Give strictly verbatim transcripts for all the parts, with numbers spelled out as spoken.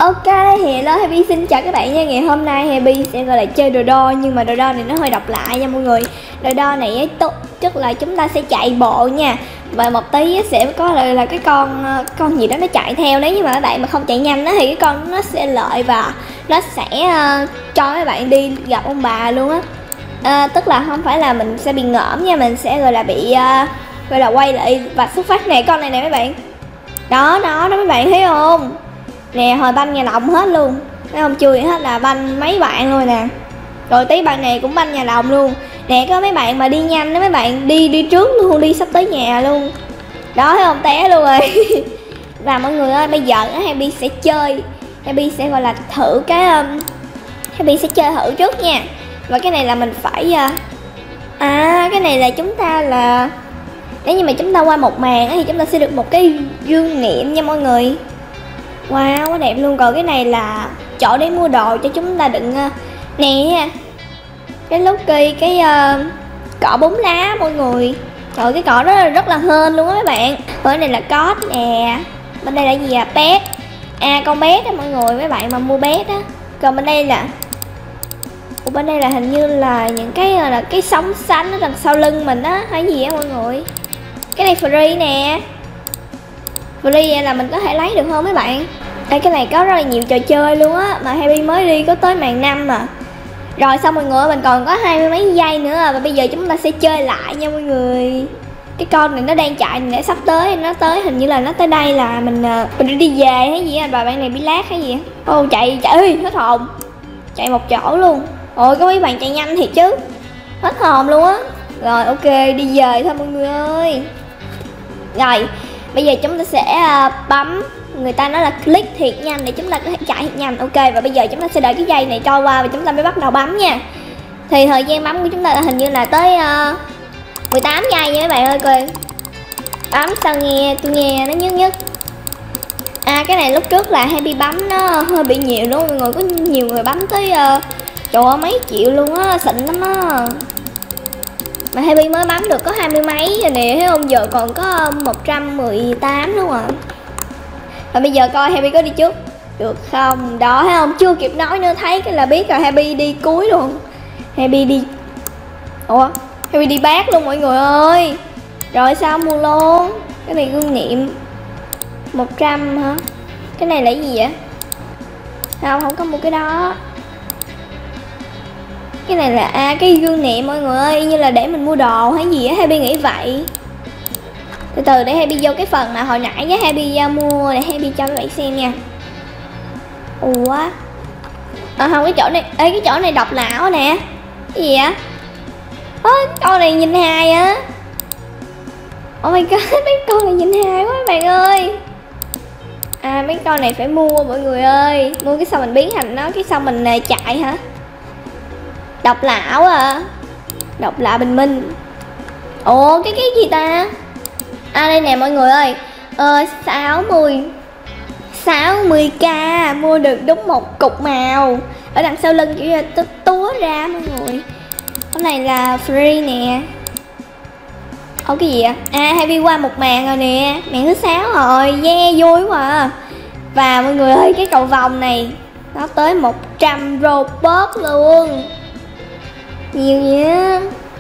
Ok, thì hello Happy xin chào các bạn nha. Ngày hôm nay Happy sẽ gọi là chơi đồ đo, nhưng mà đồ đo này nó hơi độc lạ nha mọi người. Đồ đo này tốt tức là chúng ta sẽ chạy bộ nha, và một tí sẽ có là, là cái con con gì đó nó chạy theo. Nếu như mà các bạn mà không chạy nhanh đó thì cái con nó sẽ lợi và nó sẽ uh, cho các bạn đi gặp ông bà luôn á. Uh, tức là không phải là mình sẽ bị ngỡm nha, mình sẽ gọi là bị uh, gọi là quay lại và xuất phát nè. Con này nè mấy bạn, đó đó đó mấy bạn thấy không nè, hồi banh nhà đồng hết luôn, thấy không, chưa hết là banh mấy bạn luôn nè. Rồi tí bạn này cũng banh nhà đồng luôn nè. Có mấy bạn mà đi nhanh đó, mấy bạn đi đi trước luôn, đi sắp tới nhà luôn đó, thấy không, té luôn rồi. Và mọi người ơi, bây giờ Happy sẽ chơi, Happy sẽ gọi là thử cái um, Happy sẽ chơi thử trước nha. Và cái này là mình phải uh, à cái này là chúng ta là nếu như mà chúng ta qua một màn thì chúng ta sẽ được một cái dương niệm nha mọi người. Wow, quá đẹp luôn. Còn cái này là chỗ để mua đồ cho chúng ta đựng uh, nè, cái Lucky, cái uh, cọ bốn lá mọi người. Rồi cái cọ đó rất là hên luôn á mấy bạn. Bên này là code nè, bên đây là gì à, pet. À con bé đó mọi người, mấy bạn mà mua bé đó. Còn bên đây là Ủa, bên đây là hình như là những cái là cái sóng xanh ở đằng sau lưng mình á, hay gì á mọi người. Cái này free nè, free là mình có thể lấy được không mấy bạn. Đây, cái này có rất là nhiều trò chơi luôn á, mà Happy mới đi có tới màn năm mà. Rồi xong mọi người, mình còn có hai mươi mấy giây nữa, và bây giờ chúng ta sẽ chơi lại nha mọi người. Cái con này nó đang chạy này, sắp tới, nó tới hình như là nó tới đây là mình mình đi về hay gì á, bà bạn này bị lát hay gì á. Ô chạy chạy ơi, hết hồn, chạy một chỗ luôn. Ôi có mấy bạn chạy nhanh thiệt chứ, hết hồn luôn á. Rồi ok, đi về thôi mọi người ơi. Rồi bây giờ chúng ta sẽ uh, bấm, người ta nói là click thiệt nhanh để chúng ta có thể chạy thiệt nhanh. Ok, và bây giờ chúng ta sẽ đợi cái dây này trôi qua và chúng ta mới bắt đầu bấm nha. Thì thời gian bấm của chúng ta là hình như là tới uh, mười tám giây nha mấy bạn ơi. Coi bấm sao nghe, tôi nghe nó nhức nhức. À cái này lúc trước là Happy bấm nó hơi bị nhiều đúng không mọi người, có nhiều người bấm tới uh, trời ơi mấy triệu luôn á, xịn lắm á. Mà Happy mới bấm được có hai mươi mấy rồi nè, thấy không, giờ còn có một trăm mười tám đúng không ạ. Và bây giờ coi Happy có đi trước được không, đó thấy không, chưa kịp nói nữa thấy cái là biết rồi, Happy đi cuối luôn. Happy đi, ủa Happy đi bát luôn mọi người ơi. Rồi sao mua luôn, cái này gương niệm một trăm hả, cái này là gì vậy, không không có mua cái đó. Cái này là à, cái gương niệm mọi người ơi, như là để mình mua đồ hay gì á, Happy nghĩ vậy. Từ từ để Happy vô cái phần mà hồi nãy với Happy uh, mua để Happy cho các bạn xem nha. Ủa à, không, cái chỗ này, ê cái chỗ này độc lão nè, cái gì vậy, ơ con này nhìn hài á. Oh my god, mấy con này nhìn hài quá các bạn ơi. À mấy con này phải mua mọi người ơi, mua cái xong mình biến thành nó, cái xong mình uh, chạy hả. Độc lão à, độc lạ bình minh. Ồ cái cái gì ta, à đây nè mọi người ơi, ờ, sáu mươi sáu mươi k mua được đúng một cục màu ở đằng sau lưng, kiểu như túa ra mọi người. Cái này là free nè. Ồ cái gì ạ, à Happy qua một màn rồi nè, màn thứ sáu rồi, yeah vui quá à. Và mọi người ơi, cái cầu vòng này nó tới một trăm robot luôn, nhiều nhá.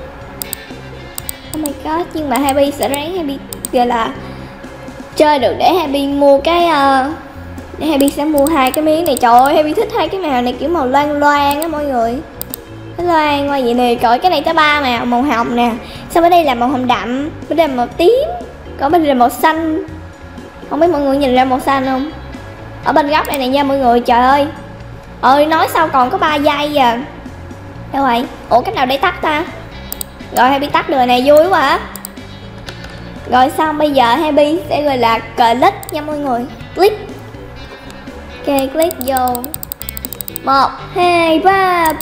Oh my god, nhưng mà Happy sẽ ráng Happy gọi là chơi được để Happy mua cái uh, để Happy sẽ mua hai cái miếng này. Trời ơi Happy thích hai cái màu này, kiểu màu loang loang á mọi người, cái loang qua vậy nè. Coi cái này tới ba màu, màu hồng nè, xong ở đây là màu hồng đậm, bên đây là màu tím, còn bên đây là màu xanh. Không biết mọi người nhìn ra màu xanh không, ở bên góc này này nha mọi người. Trời ơi ơi, nói sao còn có ba giây à. Đâu rồi, ủa cách nào để tắt ta. Rồi Happy tắt được này, vui quá à. Rồi xong bây giờ Happy sẽ gọi là click nha mọi người, click. Ok click vô, một hai ba,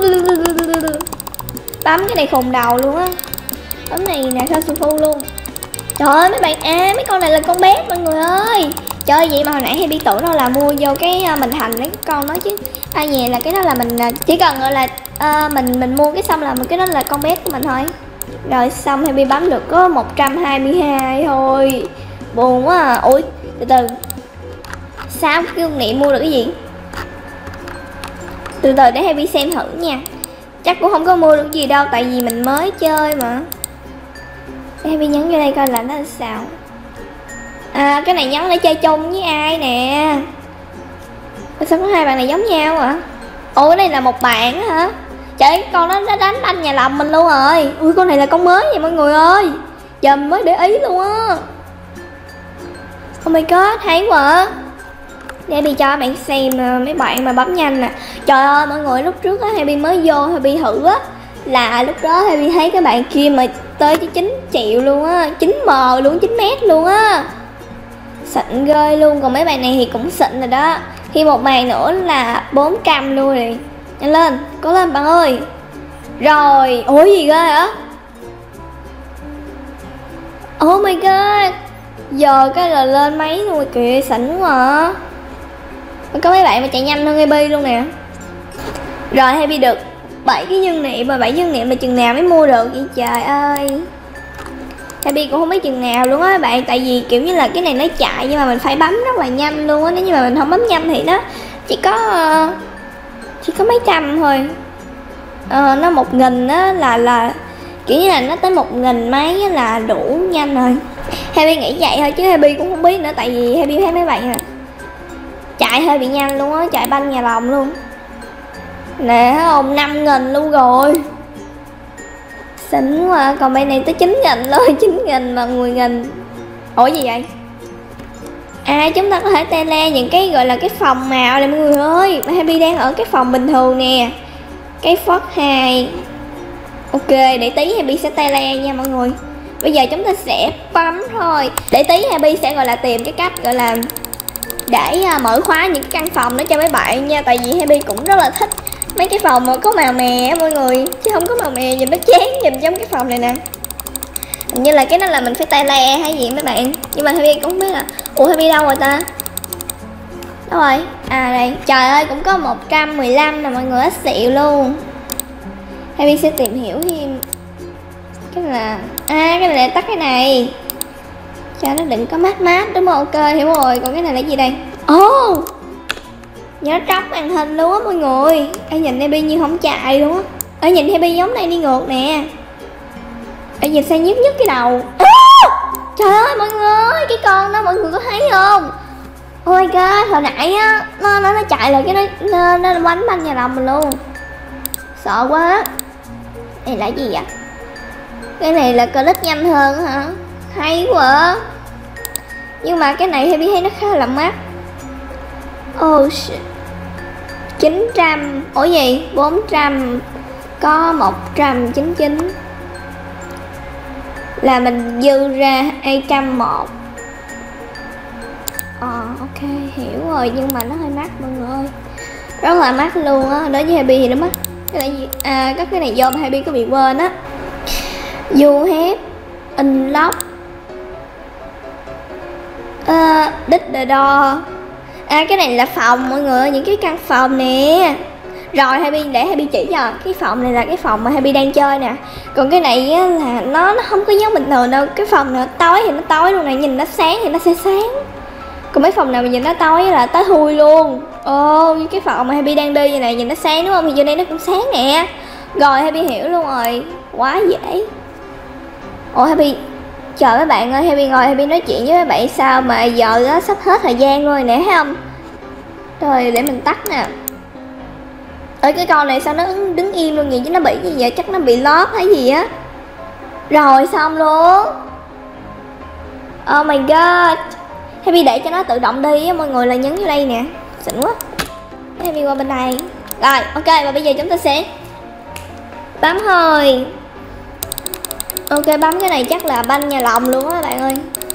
bấm cái này khùng đầu luôn á, bấm này nè, sao su phu luôn. Trời ơi mấy bạn, à mấy con này là con bé mọi người ơi. Chơi vậy mà hồi nãy Happy tưởng đâu là mua vô cái mình thành mấy con đó chứ. Ai nhè là cái đó là mình chỉ cần gọi là uh, mình mình mua cái xong là một cái đó là con bé của mình thôi. Rồi xong Happy bấm được có một trăm hai mươi hai thôi, buồn quá à. Ui từ từ, Sao cái kinh nghiệm mua được cái gì? Từ từ để Happy xem thử nha. Chắc cũng không có mua được gì đâu, tại vì mình mới chơi mà. Để Happy nhấn vô đây coi là nó là sao. À cái này nhấn để chơi chung với ai nè. Sao có hai bạn này giống nhau hả? Ủa cái này là một bạn hả? Trời, con đó nó đánh banh nhà lòng mình luôn rồi. Ui con này là con mới vậy mọi người ơi. Giờ mình mới để ý luôn á. Oh my god, hay quá. Để Happy cho bạn xem mấy bạn mà bấm nhanh nè. Trời ơi mọi người, lúc trước á Happy mới vô Happy thử á, là lúc đó Happy thấy cái bạn kia mà tới tới chín triệu luôn á, chín M luôn, chín mét luôn á. Xịn ghê luôn. Còn mấy bạn này thì cũng xịn rồi đó. Khi một màn nữa là bốn trăm luôn rồi. Nhanh lên, cố lên bạn ơi. Rồi, ủa gì ghê hả? Oh my god. Giờ cái là lên máy luôn rồi kìa, xịn quá. Có mấy bạn mà chạy nhanh hơn Happy luôn nè. Rồi Happy được bảy cái nhân niệm, mà bảy nhân niệm mà chừng nào mới mua được vậy trời ơi. Happy cũng không biết chừng nào luôn á bạn. Tại vì kiểu như là cái này nó chạy nhưng mà mình phải bấm rất là nhanh luôn á. Nếu như mà mình không bấm nhanh thì nó chỉ có uh, Chỉ có mấy trăm thôi. uh, Nó một nghìn á là là kiểu như là nó tới một nghìn mấy là đủ nhanh rồi. Happy nghĩ vậy thôi chứ Happy cũng không biết nữa. Tại vì Happy thấy mấy bạn à chạy hơi bị nhanh luôn á, chạy banh nhà lòng luôn nè. Không năm nghìn luôn rồi, xinh quá. Còn bên này tới chín nghìn luôn, chín nghìn mà mười nghìn. Ủa gì vậy? À chúng ta có thể tele những cái gọi là cái phòng màu này mọi người ơi. Happy đang ở cái phòng bình thường nè, cái Ford hai. Ok, để tí Happy sẽ tele nha mọi người. Bây giờ chúng ta sẽ bấm thôi. Để tí Happy sẽ gọi là tìm cái cách gọi là để mở khóa những cái căn phòng đó cho mấy bạn nha. Tại vì Happy cũng rất là thích mấy cái phòng mà có màu mè mọi người, chứ không có màu mè nhìn nó chán, nhìn giống cái phòng này nè. Hình như là cái đó là mình phải tay le hay gì mấy bạn. Nhưng mà Happy cũng không biết là ủa Happy đâu rồi ta? Đâu rồi? À đây, trời ơi cũng có một trăm mười lăm nè mọi người, ít xịu luôn. Happy sẽ tìm hiểu thêm. Cái này là à cái này là tắt cái này cho nó đừng có mát mát đúng không? Ok hiểu rồi. Còn cái này là gì đây? Ồ oh, nhớ trống màn hình luôn á mọi người. Ê nhìn Happy như không chạy luôn á. Ê nhìn Happy giống này đi ngược nè. Ê nhìn sang nhức nhức cái đầu. À, trời ơi mọi người, cái con đó mọi người có thấy không? Oh my god, hồi nãy á nó nó nó chạy lại cái nó nó, nó bánh banh nhà lòng mình luôn. Sợ quá. Đây là gì vậy? Cái này là click nhanh hơn hả? Hay quá. Nhưng mà cái này Happy thấy nó khá là mắc. Oh shit. chín trăm. Ủa gì? bốn trăm. Có một trăm chín mươi chín. Là mình dư ra hai trăm một. Ờ ok hiểu rồi. Nhưng mà nó hơi mắc mọi người ơi. Rất là mắc luôn á. Đối với Happy thì nó mắc. Cái này gì? À có cái này do mà Happy có bị quên á. You have unlock uh, đích the door. À cái này là phòng mọi người, những cái căn phòng nè. Rồi Happy để Happy chỉ cho. Cái phòng này là cái phòng mà Happy đang chơi nè. Còn cái này á, là nó nó không có giống bình thường đâu. Cái phòng nào tối thì nó tối luôn này, nhìn nó sáng thì nó sẽ sáng. Còn mấy phòng nào mà nhìn nó tối là tối thui luôn. Ồ như cái phòng mà Happy đang đi như này nhìn nó sáng đúng không? Thì vô đây nó cũng sáng nè. Rồi Happy hiểu luôn rồi. Quá dễ. Ồ Happy chờ mấy bạn ơi, Happy ngồi Happy nói chuyện với mấy bạn sao mà giờ đó sắp hết thời gian rồi nè thấy không? Rồi để mình tắt nè. Ở cái con này sao nó đứng im luôn vậy chứ nó bị gì vậy? Chắc nó bị lót hay gì á. Rồi xong luôn. Oh my god. Happy để cho nó tự động đi á mọi người, là nhấn vô đây nè. Xịn quá. Happy qua bên này. Rồi ok, và bây giờ chúng ta sẽ bấm thôi. Ok bấm cái này chắc là banh nhà lòng luôn á bạn ơi.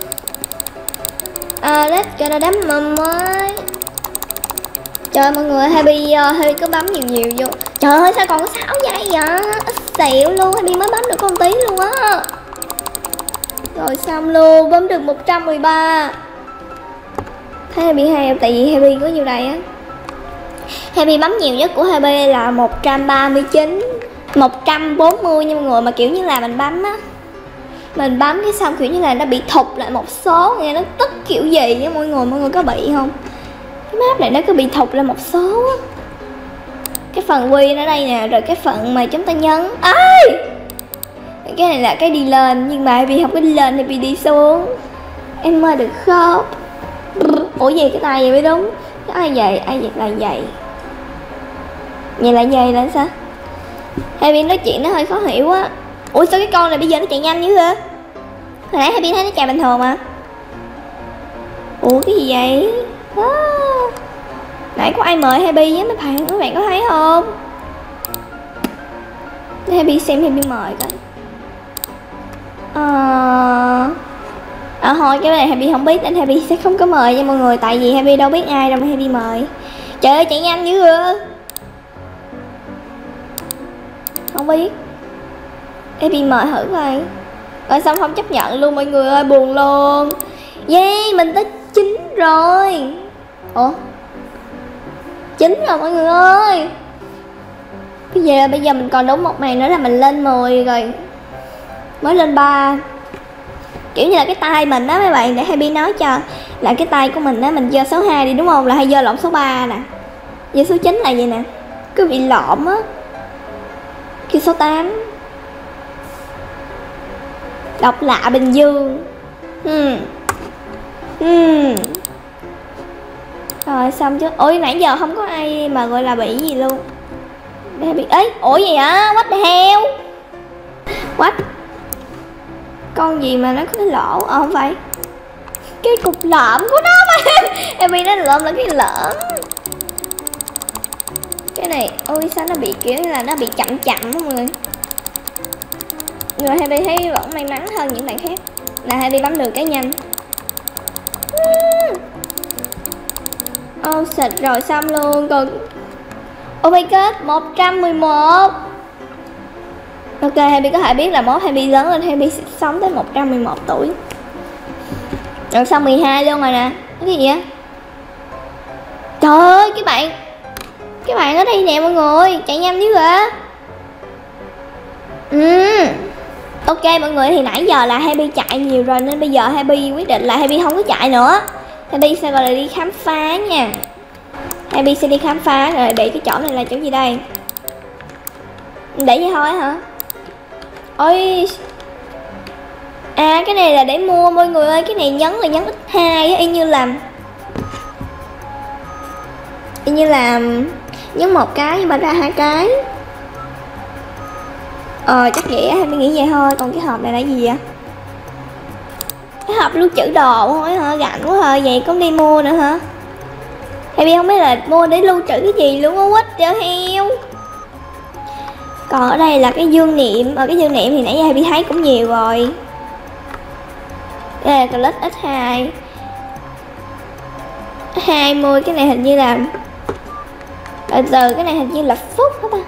À, let's cho nó đấm mầm mới. Trời ơi mọi người, Happy uh, Happy cứ bấm nhiều nhiều vô. Trời ơi sao còn có sáu giây vậy? Ít xịu luôn, Happy mới bấm được con tí luôn á. Rồi xong luôn, bấm được một trăm mười ba. Thấy Happy hay không? Tại vì Happy có nhiêu đây á. Happy bấm nhiều nhất của Happy là một trăm ba mươi chín, một trăm bốn mươi nha mọi người. Mà kiểu như là mình bấm á, mình bấm cái xong kiểu như là nó bị thụt lại một số, nghe nó tức kiểu gì á mọi người. Mọi người có bị không? Cái map này nó cứ bị thụt lên một số á. Cái phần Win ở đây nè, rồi cái phần mà chúng ta nhấn ai cái này là cái đi lên, nhưng mà vì không có đi lên thì bị đi xuống. Em ơi được không? Ủa gì cái tay vậy mới đúng. Cái ai vậy? Ai vậy là vậy? Vậy là vậy là sao? Happy nói chuyện nó hơi khó hiểu á. Ủa sao cái con này bây giờ nó chạy nhanh dữ vậy? Hồi nãy Happy thấy nó chạy bình thường mà. Ủa cái gì vậy? À, nãy có ai mời Happy với mấy bạn, các bạn có thấy không? Để Happy xem Happy mời coi. Ờ... À thôi cái này Happy không biết nên Happy sẽ không có mời nha mọi người. Tại vì Happy đâu biết ai đâu mà Happy mời. Trời ơi chạy nhanh dữ rồi. Không biết. Happy mời thử coi. Rồi xong không chấp nhận luôn mọi người ơi, buồn luôn. Yeah, mình tới chín rồi. Ủa chín rồi mọi người ơi. Bây giờ bây giờ mình còn đúng một màn nữa là mình lên mười rồi. Mới lên ba. Kiểu như là cái tay mình đó mấy bạn, để Happy nói cho. Là cái tay của mình á, mình giơ số hai đi đúng không? Là hay giơ lộn số ba nè. Giơ số chín là vậy nè. Cứ bị lộn á. Kia số tám. Độc lạ Bình Dương. Hmm. Hmm. Rồi xong chứ. Ôi nãy giờ không có ai mà gọi là bị gì luôn. Để bị ấy, ủa gì hả? What the hell? What? Con gì mà nó có cái lỗ? Ờ không phải. Cái cục lõm của nó mà. Em bị nó lộn là cái lõm. Cái này, ôi sao nó bị kiểu như là nó bị chậm chậm mọi người. Người Happy thấy vẫn may mắn hơn những bạn khác. Là Happy bấm được cái nhanh. Ô oh, xịt rồi xong luôn. Còn oh my god, một trăm mười một. Ok, Happy có thể biết là mốt Happy lớn lên Happy sẽ sống tới một trăm mười một tuổi. Rồi xong mười hai luôn rồi nè. Cái gì vậy? Trời ơi cái bạn Cái bạn ở đây nè mọi người. Chạy nhanh dữ vậy. Ừ. Ok mọi người, thì nãy giờ là Happy chạy nhiều rồi nên bây giờ Happy quyết định là Happy không có chạy nữa. Happy sẽ gọi là đi khám phá nha. Happy sẽ đi khám phá. Rồi để cái chỗ này là chỗ gì đây? Để vậy thôi hả? Ôi. À cái này là để mua mọi người ơi. Cái này nhấn là nhấn x hai á. Y như là Y như là nhấn một cái nhưng mà ra hai cái. Ờ chắc vậy á, Happy nghĩ vậy thôi. Còn cái hộp này là gì vậy? Cái hộp lưu trữ đồ thôi hả? Gạnh quá hả? Vậy cũng đi mua nữa hả? Happy không biết là mua để lưu trữ cái gì luôn á. Quýt cho heo. Còn ở đây là cái dương niệm. Ở cái dương niệm thì nãy giờ Happy thấy cũng nhiều rồi. Đây là Clutch x hai hai mươi. Cái này hình như là từ từ cái này hình như là phút hả ta?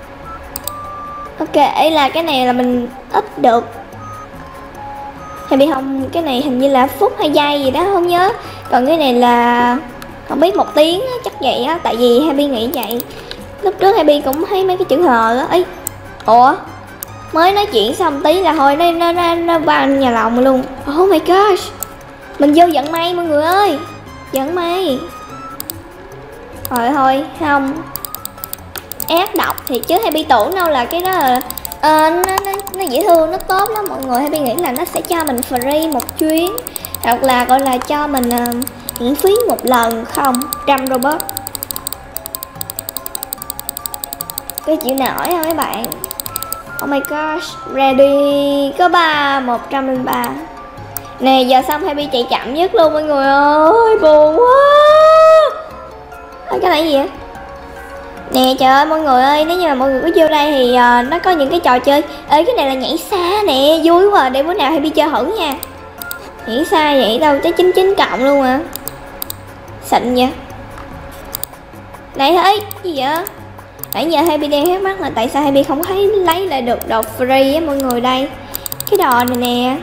Ok, ấy là cái này là mình up được. Happy không, cái này hình như là phút hay giây gì đó không nhớ. Còn cái này là không biết một tiếng á, chắc vậy á. Tại vì Happy nghĩ vậy. Lúc trước Happy cũng thấy mấy cái chữ hờ á. Ấy, ủa mới nói chuyện xong tí là thôi nó nó nó, nó vào nhà lòng luôn. Oh my gosh, mình vô vận may mọi người ơi. Vận may. Thôi thôi không ác độc thì chứ Happy tưởng đâu là cái đó là uh, nó, nó, nó dễ thương, nó tốt lắm mọi người. Happy nghĩ là nó sẽ cho mình free một chuyến, hoặc là gọi là cho mình uh, miễn phí một lần. Không, trăm robot. Cái chịu nổi không mấy bạn? Oh my gosh, ready. Có ba, một trăm linh ba. Nè giờ xong Happy chạy chậm nhất luôn mọi người ơi. Buồn quá. Cái này gì vậy? Nè trời ơi mọi người ơi, nếu như mà mọi người có vô đây thì uh, nó có những cái trò chơi. Ê cái này là nhảy xa nè, vui quá. Để bữa nào Happy chơi thử nha. Nhảy xa vậy đâu tới chín mươi chín cộng luôn à. Xịn vậy. Này thấy gì vậy? Nãy giờ Happy đang thắc mắc là tại sao Happy không thấy lấy lại được đồ free á mọi người. Đây cái đồ này nè.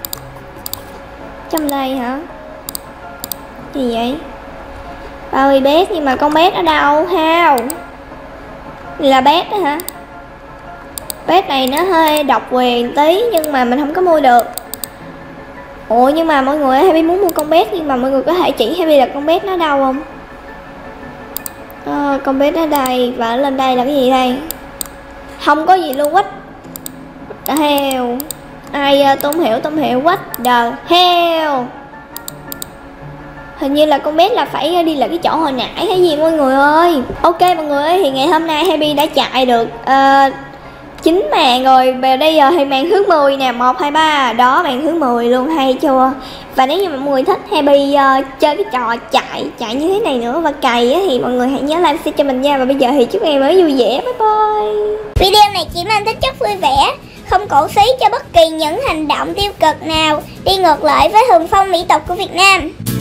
Trong đây hả? Gì vậy? Bao bì bé nhưng mà con bé ở đâu? How? Là bé đó hả? Bé này nó hơi độc quyền tí nhưng mà mình không có mua được. Ủa nhưng mà mọi người Happy muốn mua con bé nhưng mà mọi người có thể chỉ Happy là con bé nó đâu không? Ờ, con bé ở đây và lên đây là cái gì đây? Không có gì luôn. What the hell? Ai uh, tôi không hiểu, tôi không hiểu. What the hell? Hình như là con bé là phải đi lại cái chỗ hồi nãy hay gì mọi người ơi. Ok mọi người ơi, thì ngày hôm nay Happy đã chạy được uh, chín màn rồi. Bây đây giờ thì màn thứ mười nè, một hai ba đó, màn thứ mười luôn, hay chưa? Và nếu như mọi người thích Happy uh, chơi cái trò chạy chạy như thế này nữa và cày á, thì mọi người hãy nhớ like share cho mình nha. Và bây giờ thì chúc em mới vui vẻ. Bye bye. Video này chỉ mang tính chất vui vẻ, không cổ suý cho bất kỳ những hành động tiêu cực nào đi ngược lại với thuần phong mỹ tục của Việt Nam.